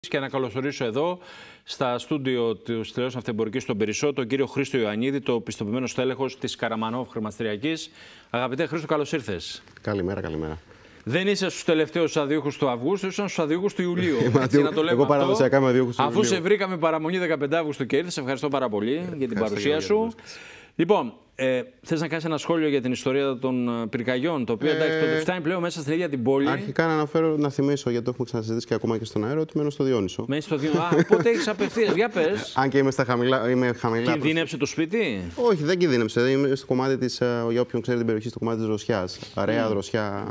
Και να καλωσορίσω εδώ στα στούντιο της τηλεόρασης Ναυτεμπορικής στον Περισσό τον κύριο Χρήστο Ιωαννίδη, το πιστοποιημένο στέλεχος της Καραμανόφ Χρηματιστηριακής. Αγαπητέ Χρήστο, καλώς ήρθες. Καλημέρα, καλημέρα. Δεν είσαι στους τελευταίους αδίουχους του Αυγούστου, ήσουν στους αδίουχους του Ιουλίου. Εγώ παραδοσιακά είμαι αδίουχος του Ιουλίου. Αφού σε βρήκαμε παραμονή 15 Αυγούστου και ήρθες, ευχαριστώ πάρα πολύ για την παρουσία σου. Λοιπόν, θες να κάνεις ένα σχόλιο για την ιστορία των πυρκαγιών, το οποίο εντάξει, το φτάνει πλέον μέσα στην ίδια την πόλη. Αρχικά να θυμίσω, γιατί το έχουμε ξανασυζητήσει και ακόμα και στον αέρα, ότι μένω στο Διόνυσο. Μένεις στο Διόνυσο. Οπότε έχεις απευθείας. Για πες. Αν και είμαι στα χαμηλά. Κινδύνεψε το σπίτι? Όχι, δεν κινδύνεψε. Είμαι στο κομμάτι της, για όποιον ξέρει την περιοχή, στο κομμάτι της δροσιάς. Αρέα, δροσιά.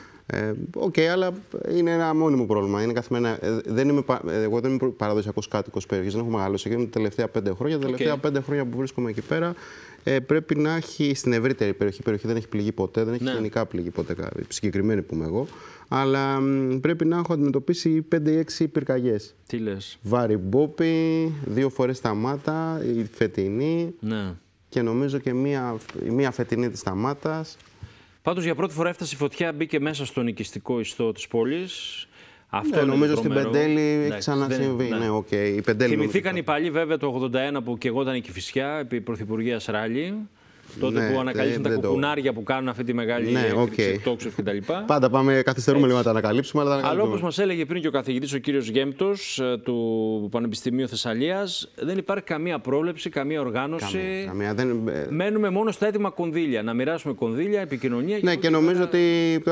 Αλλά είναι ένα μόνιμο πρόβλημα. Είναι καθημερινά. Εγώ δεν είμαι παραδοσιακός κάτοικος περιοχής, δεν έχω μεγαλώσει εκεί τα τελευταία 5 χρόνια. Τα τελευταία 5 χρόνια που βρίσκομαι εκεί πέρα πρέπει να έχει στην ευρύτερη περιοχή. Η περιοχή δεν έχει πληγεί ποτέ, δεν έχει γενικά πληγεί ποτέ, συγκεκριμένη που είμαι εγώ. Αλλά πρέπει να έχω αντιμετωπίσει 5-6 πυρκαγιές. Τι λες? Βαρυμπόπη, 2 φορές Σταμάτα, η φετινή. Ναι. Και νομίζω και μία φετινή της Σταμάτας. Πάντως για πρώτη φορά έφτασε η φωτιά, μπήκε μέσα στον οικιστικό ιστό της πόλης. Αυτό νομίζω στην Πεντέλη έχει ξανασυμβεί. Ναι. Θυμηθήκαν οι παλιοί βέβαια το 1981 που καιγόταν η Κηφισιά επί Πρωθυπουργίας Ράλη. Τότε που ανακαλύψαν τα κουκουνάρια που κάνουν αυτή τη μεγάλη εκτόξευση κτλ. Πάντα καθυστερούμε λίγο να τα ανακαλύψουμε. Αλλά όπως μας έλεγε πριν και ο καθηγητής ο κύριος Γέμπτος του Πανεπιστημίου Θεσσαλίας, δεν υπάρχει καμία πρόβλεψη, καμία οργάνωση. Μένουμε μόνο στα έτοιμα κονδύλια. Να μοιράσουμε κονδύλια, επικοινωνία. Ναι, και νομίζω ότι.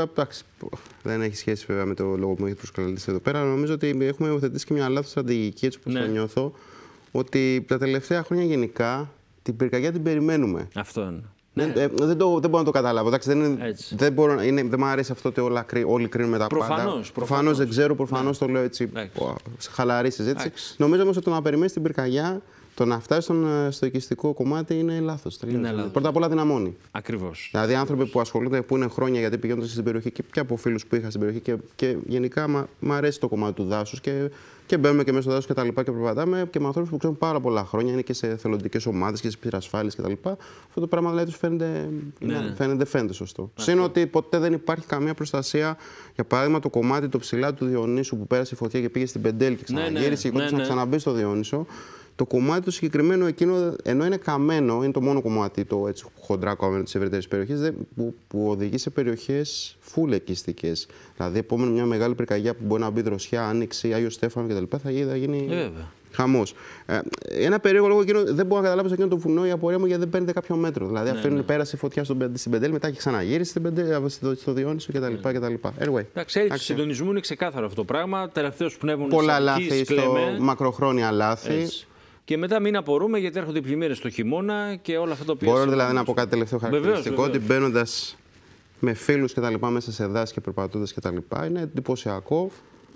Δεν έχει σχέση βέβαια με το λόγο που μου έχει προσκαλέσει εδώ πέρα. Νομίζω ότι έχουμε υιοθετήσει και μια λάθος στρατηγική, έτσι όπως το νιώθω, ότι τα τελευταία χρόνια γενικά την πυρκαγιά την περιμένουμε. Αυτό είναι. Δεν μπορώ να το καταλάβω. Δεν μου αρέσει αυτό ότι όλοι κρίνουμε τα πάντα. Προφανώς δεν ξέρω, προφανώς το λέω έτσι. Χαλαρή συζήτηση. Νομίζω όμως ότι το να περιμένει την πυρκαγιά, το να φτάσει στο οικιστικό κομμάτι είναι λάθος. Πρώτα απ' όλα δυναμώνει. Ακριβώς. Δηλαδή, άνθρωποι που ασχολούνται, που είναι χρόνια γιατί πηγαίνοντας στην περιοχή και από φίλους που είχα στην περιοχή και γενικά μου αρέσει το κομμάτι του δάσους και μπαίνουμε και μέσα στο δάσος και τα λοιπά και περπατάμε και με ανθρώπους που ξέρουν πάρα πολλά χρόνια, είναι και σε εθελοντικές ομάδες και σε πυρασφάλειες κτλ. Αυτό το πράγμα δηλαδή τους φαίνεται σωστό. Συν ότι ποτέ δεν υπάρχει καμία προστασία. Για παράδειγμα, το κομμάτι το ψηλά του Διονύσου που πέρασε η φωτιά και πήγε στην Πεντέλη και ξαναγύρισε και να ξαναμπεί στο Διόνυσο. Το κομμάτι το συγκεκριμένο εκείνο, ενώ είναι καμένο, είναι το μόνο κομμάτι το έτσι χοντρά καμένο της ευρύτερης περιοχής, που οδηγεί σε περιοχές φουλ οικιστικές. Δηλαδή, επόμενη μια μεγάλη πυρκαγιά που μπορεί να μπει δροσιά, Άνοιξη, Άγιο Στέφανο κτλ. Θα γίνει χαμός. Ένα περίεργο λόγο εκείνο, δεν μπορώ να καταλάβω σε εκείνο το βουνό η απορία μου γιατί δεν παίρνετε κάποιο μέτρο. Δηλαδή, πέρασε φωτιά στην Πεντέλη, μετά έχει ξαναγύρισει στο Διόνυσο κτλ. Εντάξει, έλλειψη συντονισμού είναι ξεκάθαρο αυτό το πράγμα. Τελευταίως πνεύμουν πολλά λάθη, μακροχρόνια λάθη. Και μετά μην απορούμε γιατί έρχονται οι πλημμύρες το χειμώνα και όλα αυτά τα οποία. Μπορώ δηλαδή να πω κάτι τελευταίο χαρακτηριστικό, ότι μπαίνοντας με φίλους και τα λοιπά μέσα σε δάση και περπατώντας και τα λοιπά, είναι εντυπωσιακό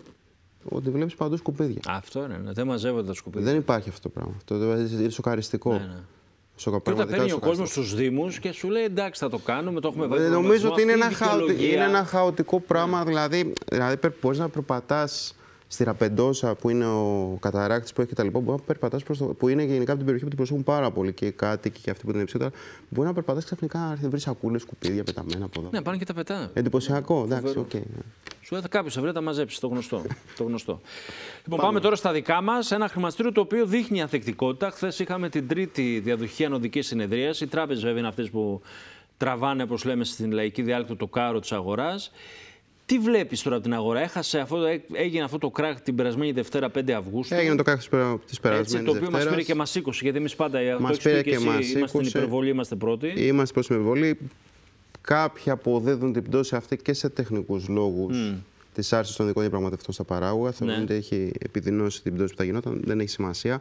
ότι βλέπεις παντού σκουπίδια. Αυτό είναι, δεν μαζεύονται τα σκουπίδια. Δεν υπάρχει αυτό το πράγμα. Αυτό είναι σοκαριστικό. Και όταν παίρνει ο κόσμος στους Δήμους και σου λέει εντάξει, θα το κάνουμε, το έχουμε βάλει. Νομίζω ότι είναι ένα χαοτικό πράγμα. Δηλαδή μπορείς να περπατάς στη Ραπεντόσα, που είναι ο καταράκτης που έχει τα λοιπά, μπορεί να περπατάς που είναι γενικά από την περιοχή που την προσέχουν πάρα πολύ και οι κάτοικοι και αυτοί που είναι υψηλότερα. Μπορεί να περπατάς ξαφνικά να βρεις σακούλες, σκουπίδια πεταμένα από εδώ. Ναι, πάνε και τα πετάνε. Εντυπωσιακό, εντάξει, οκ. Σου λέει κάποιος θα βρει να τα μαζέψει, το γνωστό. Λοιπόν, πάμε τώρα στα δικά μας. Ένα χρηματιστήριο το οποίο δείχνει ανθεκτικότητα. Χθες είχαμε την τρίτη διαδοχική ανωδική συνεδρίαση. Οι τράπεζες βέβαια είναι αυτές που τραβάνε, όπως λέμε στην λαϊκή διάλεκτο, το κάρο της αγοράς. Τι βλέπεις τώρα από την αγορά? Έγινε αυτό το κράχ την περασμένη Δευτέρα 5 Αυγούστου. Έγινε το κράχ της περασμένης Δευτέρας. Το οποίο μας πήρε και μας σήκωσε, γιατί εμείς πάντα είμαστε στην υπερβολή, είμαστε πρώτοι. Είμαστε προς την υπερβολή. Κάποιοι αποδίδουν την πτώση αυτή και σε τεχνικούς λόγους της άρσης των δικών διαπραγματευτών στα παράγωγα. Θεωρούν ότι έχει επιδεινώσει την πτώση που θα γινόταν, δεν έχει σημασία.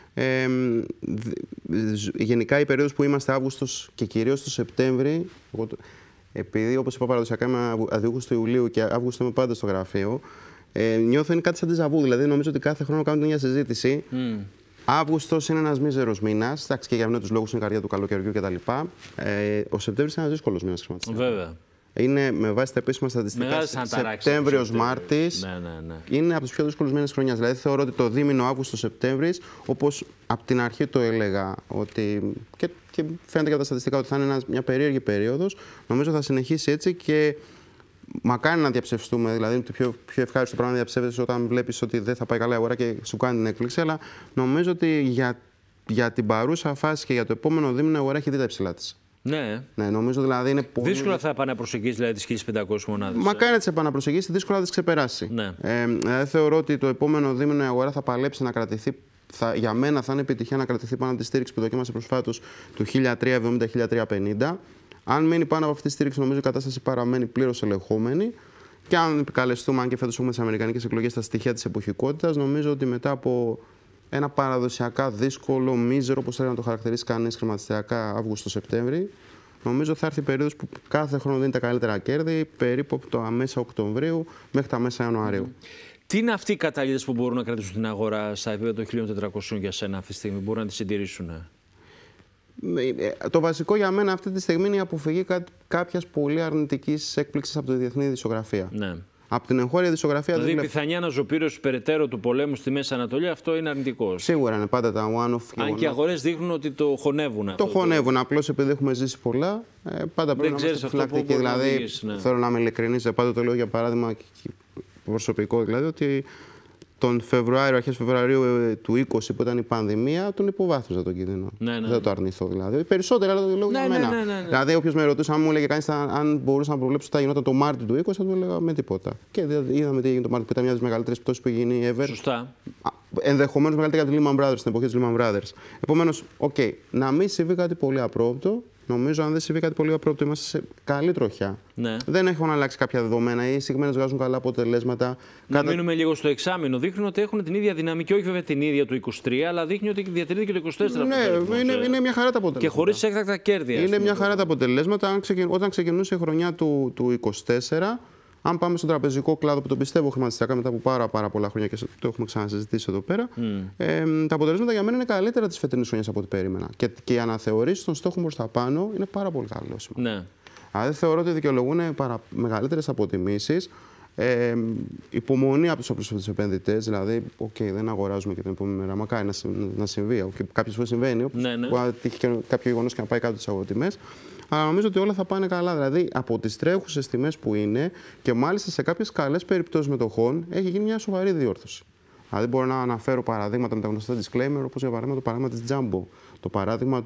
Γενικά η περίοδος που είμαστε Αύγουστος και κυρίως το Σεπτέμβρη, επειδή όπως είπα παραδοσιακά είμαι αδίουχος του Ιουλίου και Αύγουστο είμαι πάντα στο γραφείο, νιώθω είναι κάτι σαν ντεζαβού. Δηλαδή νομίζω ότι κάθε χρόνο κάνουμε την ίδια συζήτηση. Αύγουστος είναι ένας μίζερος μήνας, και για αυτούς τους λόγους είναι καρδιά του καλοκαιριού κτλ. Ο Σεπτέμβρης είναι ένας δύσκολος μήνας χρηματιστήρια. Βέβαια. Είναι με βάση τα επίσημα στατιστικά Σεπτέμβριος-Μάρτης. Είναι από τους πιο δύσκολους μήνες χρονιάς. Δηλαδή θεωρώ ότι το δίμηνο Αύγουστο-Σεπτέμβρης, όπως από την αρχή το έλεγα, ότι και φαίνεται και από τα στατιστικά ότι θα είναι μια περίεργη περίοδος, νομίζω θα συνεχίσει έτσι και μακάρι να διαψευστούμε. Δηλαδή, είναι το πιο ευχάριστο πράγμα να διαψεύδεσαι όταν βλέπεις ότι δεν θα πάει καλά η αγορά και σου κάνει την έκπληξη. Αλλά νομίζω ότι για την παρούσα φάση και για το επόμενο δίμηνο η αγορά έχει δει τα υψηλά της. Ναι. Ναι, νομίζω δηλαδή είναι πολύ. Δύσκολα θα επαναπροσεγγίσει δηλαδή, τις 1500 μονάδες. Μακάρι να τις επαναπροσεγγίσει, δύσκολα θα τις ξεπεράσει. Ναι. Δηλαδή θεωρώ ότι το επόμενο δίμηνο η αγορά θα παλέψει να κρατηθεί. Για μένα θα είναι επιτυχία να κρατηθεί πάνω από τη στήριξη που δοκίμασε προσφάτως του 1370-1350. Αν μείνει πάνω από αυτή τη στήριξη, νομίζω η κατάσταση παραμένει πλήρως ελεγχόμενη. Και αν επικαλεστούμε, αν και φέτος έχουμε τις αμερικανικές εκλογές, στα στοιχεία της εποχικότητας, νομίζω ότι μετά από ένα παραδοσιακά δύσκολο, μίζερο, όπως θέλει να το χαρακτηρίσει κανείς, χρηματιστηριακά Αύγουστο-Σεπτέμβρη, νομίζω θα έρθει η περίοδος που κάθε χρόνο δίνει τα καλύτερα κέρδη, περίπου από το μέσα Οκτωβρίου μέχρι τα μέσα Ιανουαρίου. Τι είναι αυτοί οι καταλήτες που μπορούν να κρατήσουν την αγορά στα επίπεδα των 1400 για σένα αυτή τη στιγμή, μπορούν να τη συντηρήσουν? Το βασικό για μένα αυτή τη στιγμή είναι η αποφυγή κάποιας πολύ αρνητικής έκπληξης από τη διεθνή ειδησιογραφία. Ναι. Από την εγχώρια ειδησιογραφία. Δηλαδή, η πιθανή αναζωπήρωση περαιτέρω του πολέμου στη Μέση Ανατολή, αυτό είναι αρνητικό. Σίγουρα είναι πάντα τα one-off. Αν και οι αγορές δείχνουν ότι το χωνεύουν. Το χωνεύουν. Απλώς επειδή έχουμε ζήσει πολλά, πάντα πρέπει να είμαστε φυλακτικοί. Δηλαδή, θέλω να είμαι ειλικρινής, πάντα το λέω για παράδειγμα προσωπικό, δηλαδή ότι τον Φεβρουάριο, αρχές Φεβρουαρίου του 20 που ήταν η πανδημία, τον υποβάθμιζα τον κίνδυνο. Ναι. Δεν το αρνηθώ δηλαδή. Περισσότερα, αλλά το λέω για μένα. Ναι. Δηλαδή, όποιος με ρωτούσε, αν μου έλεγε κανείς αν μπορούσα να προβλέψω τι θα γινόταν το Μάρτιο του 20, θα του έλεγα με τίποτα. Και είδαμε τι έγινε το Μάρτιο, που ήταν μια από τις μεγαλύτερες πτώσεις που γίνει ever. Σωστά. Ενδεχομένως μεγαλύτερη για τη Lehman Brothers, στην εποχή της Lehman Brothers. Επομένως, να μην συμβεί κάτι πολύ απρόοπτο. Νομίζω, αν δεν συμβεί κάτι πολύ απρόοπτο, είμαστε σε καλή τροχιά. Ναι. Δεν έχουν αλλάξει κάποια δεδομένα. Οι συγκεκριμένες βγάζουν καλά αποτελέσματα. Να μείνουμε λίγο στο εξάμηνο. Δείχνουν ότι έχουν την ίδια δυναμική, όχι βέβαια την ίδια του 23, αλλά δείχνει ότι διατηρείται και το 24. Ναι, είναι μια χαρά τα αποτελέσματα. Και χωρίς έκτακτα κέρδη. Είναι μια χαρά τα αποτελέσματα. Όταν ξεκινούσε η χρονιά του 24. Αν πάμε στον τραπεζικό κλάδο, που το πιστεύω χρηματιστηριακά μετά από πάρα πολλά χρόνια και το έχουμε ξανασυζητήσει εδώ πέρα, τα αποτελέσματα για μένα είναι καλύτερα τη φετινή χρονιά από ό,τι περίμενα. Και οι αναθεωρήσεις των στόχων προς τα πάνω είναι πάρα πολύ καλό. Ναι. Δηλαδή θεωρώ ότι δικαιολογούν μεγαλύτερες αποτιμήσεις. Υπομονή από τους επενδυτές, δηλαδή, δεν αγοράζουμε και την επόμενη μέρα. Μακάρι να συμβεί. Κάποιες φορές συμβαίνει, που τύχει κάποιο γεγονός και να πάει κάτω τις αγοροτιμές. Αλλά νομίζω ότι όλα θα πάνε καλά. Δηλαδή, από τις τρέχουσες τιμές που είναι και μάλιστα σε κάποιες καλές περιπτώσεις μετοχών έχει γίνει μια σοβαρή διόρθωση. Δηλαδή, μπορώ να αναφέρω παραδείγματα με τα γνωστά disclaimer, όπως για παράδειγμα το παράδειγμα της Jumbo, το παράδειγμα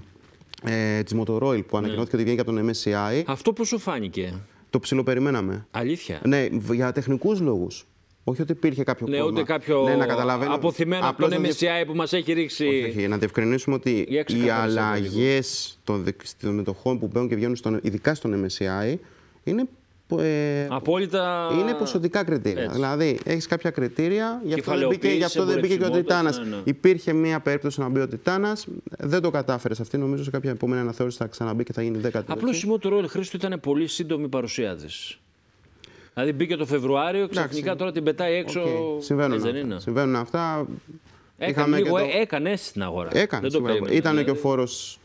της Motorola που ανακοινώθηκε ότι βγαίνει από τον MSCI. Αυτό πώς σου φάνηκε? Το ψιλοπεριμέναμε. Αλήθεια? Ναι, για τεχνικούς λόγους. Όχι ότι υπήρχε κάποιο κόμμα. Ούτε κάποιο αποθυμένο από τον MSCI που μας έχει ρίξει. Όχι, να διευκρινίσουμε ότι οι αλλαγές των μετοχών που μπαίνουν και βγαίνουν ειδικά στον MSCI είναι απόλυτα. Είναι ποσοτικά κριτήρια. Έτσι. Δηλαδή, έχεις κάποια κριτήρια, γι' αυτό δεν μπήκε και ο Τιτάνας. Ναι. Υπήρχε μία περίπτωση να μπει ο Τιτάνας, δεν το κατάφερε αυτή. Νομίζω σε κάποια επόμενη αναθεώρηση θα ξαναμπεί και θα γίνει 10η. Απλώς η Motorola, Χρήστο, ήταν πολύ σύντομη η παρουσία της. Δηλαδή μπήκε το Φεβρουάριο, ξαφνικά τώρα την πετάει έξω. Συμβαίνουν αυτά. Έκανε στην αγορά. Ήταν και ο φόρος.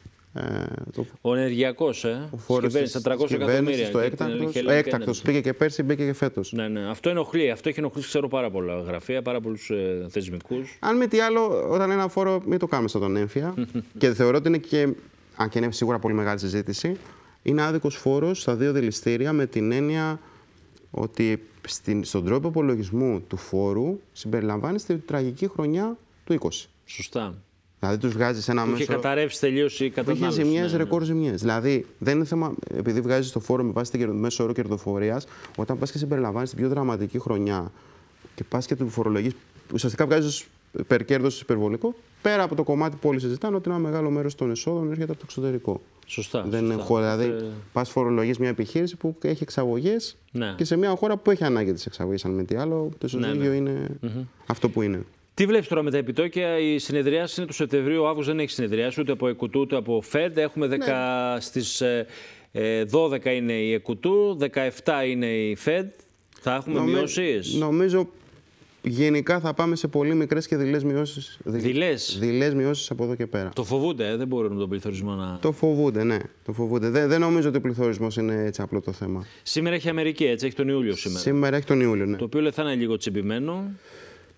Ο ενεργειακός, ο φόρος της 400 εκατομμύρια. Ο έκτακτος μπήκε και πέρσι, μπήκε και φέτος. Ναι. Αυτό ενοχλεί. Αυτό έχει ενοχλήσει, ξέρω, πάρα πολλά γραφεία, πάρα πολλούς θεσμικούς. Αν μη τι άλλο, όταν ένα φόρο, μην το κάνουμε στον τον έμφυα. Και θεωρώ ότι είναι και, αν και είναι σίγουρα πολύ μεγάλη συζήτηση, είναι άδικος φόρος στα δύο δηληστήρια με την έννοια ότι στον τρόπο υπολογισμού του φόρου συμπεριλαμβάνεται τη τραγική χρονιά του 20. Σωστά. Δηλαδή τους βγάζεις ένα μέσο. Είχε καταρρεύσει τελείως η κατανάλωση. Είχε ζημιές, ρεκόρ ζημιές. Δηλαδή δεν είναι θέμα, επειδή βγάζεις το φόρο με βάση το μέσο όρο κερδοφορίας, όταν πας και συμπεριλαμβάνεις την πιο δραματική χρονιά και πας και του φορολογείς, ουσιαστικά βγάζεις υπερκέρδος υπερβολικό, πέρα από το κομμάτι που όλοι συζητάνε ότι ένα μεγάλο μέρος των εσόδων έρχεται από το εξωτερικό. Σωστά. Δηλαδή, πας φορολογείς μια επιχείρηση που έχει εξαγωγές και σε μια χώρα που έχει ανάγκη τις εξαγωγές. Αν με τι άλλο, το ισοζύγιο είναι αυτό που είναι. Τι βλέπεις τώρα με τα επιτόκια? Η συνεδριάση είναι του Σεπτεμβρίου. Ο Αύγουστος δεν έχει συνεδριάσει ούτε από ΕΚΟΥΤΟΥ ούτε από ΦΕΔ. Έχουμε στις 12 είναι η ΕΚΟΥΤΟΥ, 17 είναι η ΦΕΔ. Θα έχουμε μειώσεις? Νομίζω γενικά θα πάμε σε πολύ μικρές και δειλές μειώσεις. Δειλές μειώσεις από εδώ και πέρα. Το φοβούνται, δεν μπορούν τον πληθωρισμό να. Το φοβούνται, ναι. Το φοβούνται. Δεν νομίζω ότι ο πληθωρισμός είναι έτσι απλό το θέμα. Σήμερα έχει Αμερική, έτσι, έχει τον Ιούλιο σήμερα. Σήμερα έχει τον Ιούλιο, ναι. Το οποίο λέει θα είναι λίγο τσιμπημένο.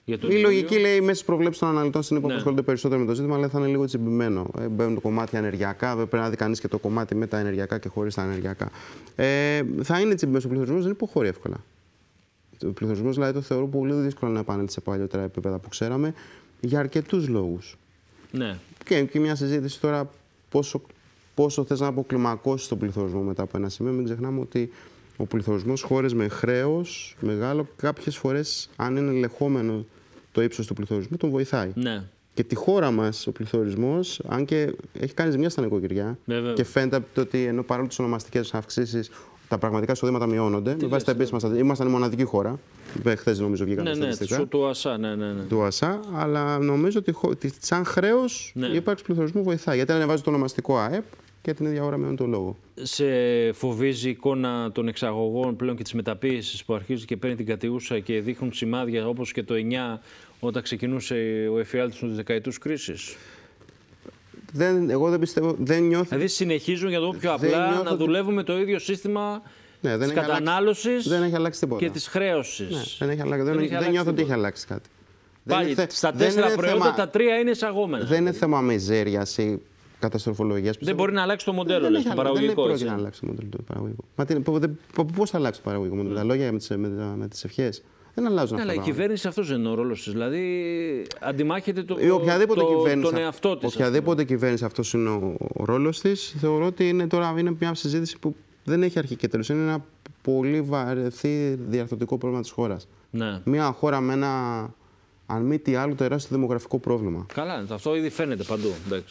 Η λογική λέει μέσα στις προβλέψεις των αναλυτών στην που ασχολούνται περισσότερο με το ζήτημα, αλλά θα είναι λίγο τσιμπημένο. Μπαίνουν το κομμάτι ενεργειακά, πρέπει να δει κανείς και το κομμάτι με τα ενεργειακά και χωρίς τα ενεργειακά. Θα είναι τσιμπημένος ο πληθωρισμός, δεν υποχωρεί εύκολα. Ο πληθωρισμός δηλαδή το θεωρώ πολύ δύσκολο να επανέλθει σε παλιότερα επίπεδα που ξέραμε για αρκετούς λόγους. Ναι. Και μια συζήτηση τώρα πόσο θες να αποκλιμακώσεις τον πληθωρισμό μετά από ένα σημείο. Μην ξεχνάμε ότι ο πληθωρισμός, χώρες με χρέος μεγάλο, κάποιες φορές, αν είναι ελεγχόμενο το ύψος του πληθωρισμού, τον βοηθάει. Ναι. Και τη χώρα μας ο πληθωρισμός, αν και έχει κάνει ζημιά στα νοικοκυριά, και φαίνεται ότι ενώ παρόλο τις ονομαστικές αυξήσεις, τα πραγματικά εισοδήματα μειώνονται. Με βάση τα επίσημα στατιστικά. Ήμασταν η μοναδική χώρα. Χθες νομίζω βγήκαν τα στατιστικά. Του ΟΑΣΑ, ναι. Του ΟΑΣΑ, αλλά νομίζω ότι σαν χρέος η ύπαρξη πληθωρισμού βοηθάει. Γιατί ανεβάζει το ονομαστικό ΑΕΠ και την ίδια ώρα μειώνει το λόγο. Σε φοβίζει η εικόνα των εξαγωγών πλέον και της μεταποίησης που αρχίζει και παίρνει την κατιούσα και δείχνουν σημάδια όπως και το 9 όταν ξεκινούσε ο εφιάλτης των δεκαετούς κρίσης? Εγώ δεν πιστεύω, δεν νιώθω. Δηλαδή συνεχίζουν για το πιο απλά να δουλεύουμε το ίδιο σύστημα της κατανάλωσης και της χρέωσης. Ναι, δεν έχει αλλάξει. Δεν νιώθω ότι έχει αλλάξει κάτι. Πάλι, στα 4 προϊόντα τα 3 είναι εισαγόμενα. Δεν είναι θέμα μιζέριας ή καταστροφολογίας. Δεν μπορεί να αλλάξει το μοντέλο, λες, το παραγωγικό. Δεν πρόκειται να αλλάξει το μοντέλο το παραγωγικό. Πώς θα αλλάξει το παραγωγικό μοντέλο? Τα λόγια με τις ευχές. Δεν αλλάζουν αυτά. Αλλά η κυβέρνηση αυτός δεν είναι ο ρόλος της. Δηλαδή αντιμάχεται τον εαυτό της. Οποιαδήποτε κυβέρνηση αυτός είναι ο ρόλος της, θεωρώ ότι είναι μια συζήτηση που δεν έχει αρχή και τέλος. Είναι ένα πολύ βαρεθή διαρθρωτικό πρόβλημα της χώρας. Ναι. Μια χώρα με ένα, αν μη τι άλλο, τεράστιο δημογραφικό πρόβλημα. Καλά, αυτό ήδη φαίνεται παντού.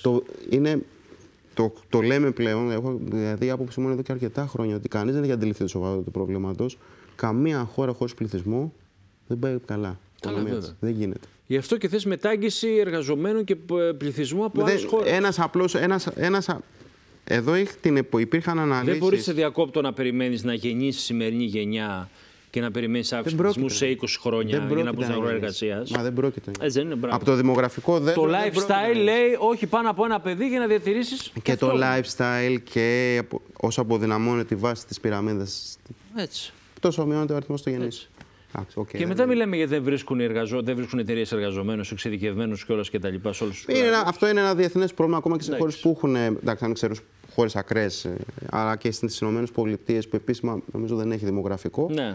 Το λέμε πλέον, έχω δηλαδή άποψη μόνο εδώ και αρκετά χρόνια, ότι κανείς δεν έχει αντιληφθεί το σοβαρό του προβλήματος. Καμία χώρα χωρίς πληθυσμό δεν πάει καλά. Δεν γίνεται. Γι' αυτό και θες μετάγγιση εργαζομένων και πληθυσμού από άλλες χώρες. Εδώ υπήρχαν αναλύσεις. Δεν μπορείς σε διακόπτω να περιμένεις να γεννήσει η σημερινή γενιά και να περιμένεις αύξηση πληθυσμού σε 20 χρόνια για να μπουν στην αγορά εργασίας. Μα δεν πρόκειται. Από το δημογραφικό το lifestyle λέει όχι πάνω από ένα παιδί για να διατηρήσεις. Και το lifestyle και όσο αποδυναμώνει τη βάση της πυραμίδας. Έτσι. Τόσο μειώνεται ο αριθμός των γεννήσεων. Και μετά μιλάμε γιατί δεν βρίσκουν εταιρείες εργαζομένους, εξειδικευμένους κιόλας κτλ. Αυτό είναι ένα διεθνές πρόβλημα ακόμα και σε χώρες που έχουν. Εντάξει, αν ξέρω, χώρες ακραίες, αλλά και στις ΗΠΑ που επίσημα νομίζω δεν έχει δημογραφικό. Ναι.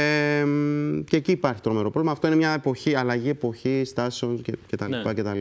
Και εκεί υπάρχει τρομερό πρόβλημα. Αυτό είναι μια αλλαγή εποχή, στάσεων κτλ.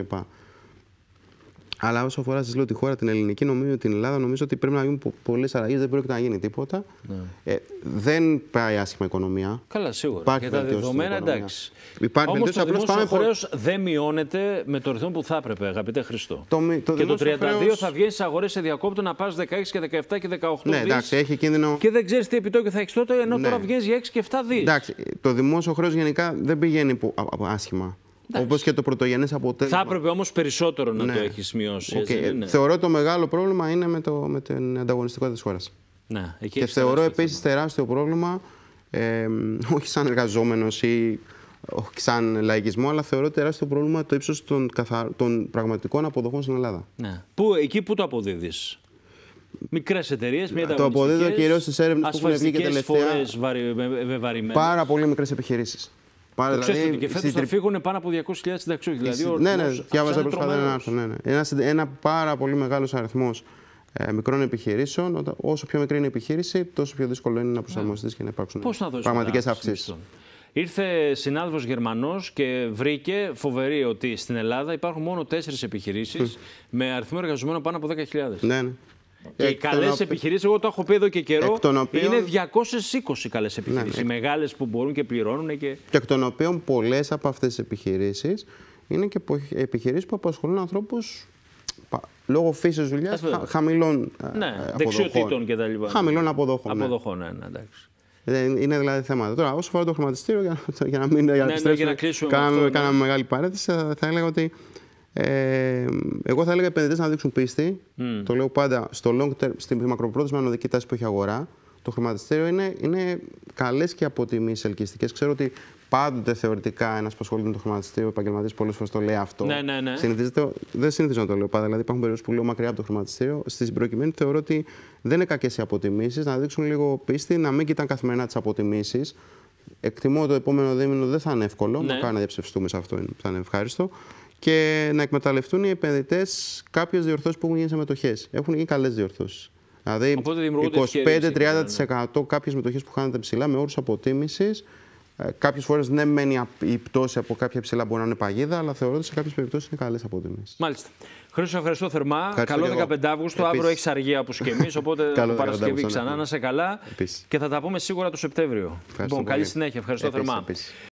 Αλλά όσο αφορά σας λέω τη χώρα την ελληνική, την Ελλάδα, νομίζω ότι πρέπει να γίνουν πολλές αλλαγές, δεν πρόκειται να γίνει τίποτα. Ναι. Δεν πάει άσχημα η οικονομία. Καλά, σίγουρα. Για τα δεδομένα, εντάξει. Όμως το δημόσιο χρέος δεν μειώνεται με το ρυθμό που θα έπρεπε, αγαπητέ Χριστό. Και το 32 θα βγαίνει στις αγορές σε διακόπτω να πας 16 και 17 και 18 ναι, εντάξει, έχει κίνδυνο. Και δεν ξέρεις τι επιτόκιο θα έχεις τότε, ενώ τώρα βγαίνεις για 6 και 7 δις. Εντάξει, το δημόσιο χρέος γενικά δεν πηγαίνει άσχημα. Όπως και το πρωτογενές αποτέλεσμα. Θα έπρεπε όμως περισσότερο να το έχεις μειώσει. Θεωρώ το μεγάλο πρόβλημα είναι με την ανταγωνιστικότητα της χώρας. Ναι, και θεωρώ επίσης τεράστιο πρόβλημα, όχι σαν εργαζόμενος ή όχι σαν λαϊκισμό, αλλά θεωρώ τεράστιο πρόβλημα το ύψος των πραγματικών αποδοχών στην Ελλάδα. Ναι. Εκεί που το αποδίδεις? Μικρές εταιρείες, μια το αποδίδω κυρίως στις έρευνες που έχουν βγει και τελευταία. Βεβαρημένες. Πάρα πολύ μικρές επιχειρήσεις. Δηλαδή, και φέτος θα φύγουν πάνω από 200.000 συνταξιούχοι. Ναι, διάβαζα πρόσφατα ένα άρθρο. Ένα πάρα πολύ μεγάλος αριθμός μικρών επιχειρήσεων. Όσο πιο μικρή είναι η επιχείρηση, τόσο πιο δύσκολο είναι να προσαρμοστείς και να υπάρξουν πραγματικές αυξήσεις. Ήρθε συνάδελφος Γερμανός και βρήκε φοβερή ότι στην Ελλάδα υπάρχουν μόνο 4 επιχειρήσεις με αριθμό εργαζομένων πάνω από 10.000. Ναι. Και οι καλές επιχειρήσεις, εγώ το έχω πει εδώ και καιρό, είναι 220 καλές επιχειρήσεις. Οι μεγάλες που μπορούν και πληρώνουν. Και εκ των οποίων πολλές από αυτές τις επιχειρήσεις είναι και επιχειρήσεις που απασχολούν ανθρώπους λόγω φύσης δουλειάς χαμηλών δεξιοτήτων κτλ. Χαμηλών αποδοχών. Είναι δηλαδή θέματα. Τώρα, όσο αφορά το χρηματιστήριο, για να μην κάναμε μεγάλη παρένθεση, θα έλεγα ότι. Εγώ θα έλεγα οι επενδυτές να δείξουν πίστη. Το λέω πάντα στο long term, στη μακροπρόθεσμη ανωδική τάση που έχει αγορά. Το χρηματιστήριο είναι καλές και αποτιμήσεις ελκυστικές. Ξέρω ότι πάντοτε θεωρητικά ένας που ασχολείται με το χρηματιστήριο, ο επαγγελματίας πολλές φορές το λέει αυτό. Ναι. Δεν συνηθίζω να το λέω πάντα. Δηλαδή υπάρχουν περιόδους που λέω μακριά από το χρηματιστήριο. Στην προκειμένη θεωρώ ότι δεν είναι κακές οι αποτιμήσεις. Να δείξουν λίγο πίστη, να μην κοιτάνε καθημερινά τις αποτιμήσεις. Εκτιμώ το επόμενο δίμηνο δεν θα είναι εύκολο. Ναι. Μακάρι να διαψευστούμε σε αυτό, θα είναι ευχάριστο. Και να εκμεταλλευτούν οι επενδυτές κάποιες διορθώσεις που έχουν γίνει σε μετοχές. Έχουν γίνει καλές διορθώσεις. Δηλαδή, 25-30% κάποιες μετοχές που χάνονται ψηλά με όρους αποτίμησης. Κάποιες φορές ναι, μένει η πτώση από κάποια ψηλά μπορεί να είναι παγίδα, αλλά θεωρώ ότι σε κάποιες περιπτώσεις είναι καλές αποτίμησεις. Μάλιστα. Χρήστο, ευχαριστώ θερμά. Ευχαριστώ Καλό 15 Αύγουστο. Αύριο έχει αργία όπως και εμείς. Οπότε Παρασκευή ξανά να είσαι καλά. Επίσης. Και θα τα πούμε σίγουρα το Σεπτέμβριο. Λοιπόν, καλή συνέχεια. Ευχαριστώ θερμά.